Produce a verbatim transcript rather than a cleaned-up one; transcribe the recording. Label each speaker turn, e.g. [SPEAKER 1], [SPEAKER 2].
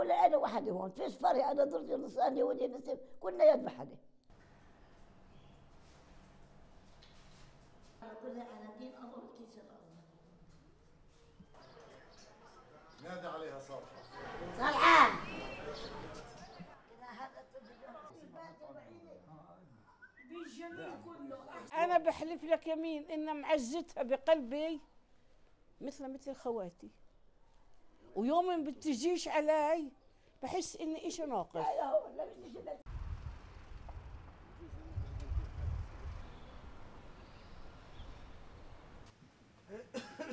[SPEAKER 1] ولا انا وحدي هون فيش فرق، انا درجه نصاني ودي نسيب كنا يد بحدي. كلها على دين الله والكيس الله.
[SPEAKER 2] نادي عليها صالحه.
[SPEAKER 1] صالحه
[SPEAKER 3] أنا بحلف لك يمين إن معزتها بقلبي مثل مثل خواتي، ويوم ما بتجيش علي بحس إني إشي ناقص.